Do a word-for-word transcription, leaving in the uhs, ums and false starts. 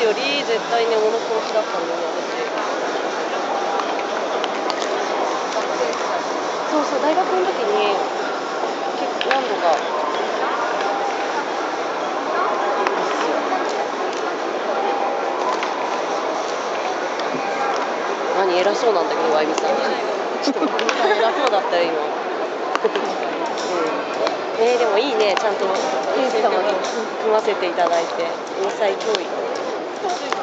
より絶対ねモノコロシだったんだよね私。そうそう大学の時に結構何度かですよ。何偉そうなんだけどあゆみさん。ちょっとあゆみさん偉そうだったよ今。うん、えー、でもいいねちゃんと天使様と組ませていただいて英才教育。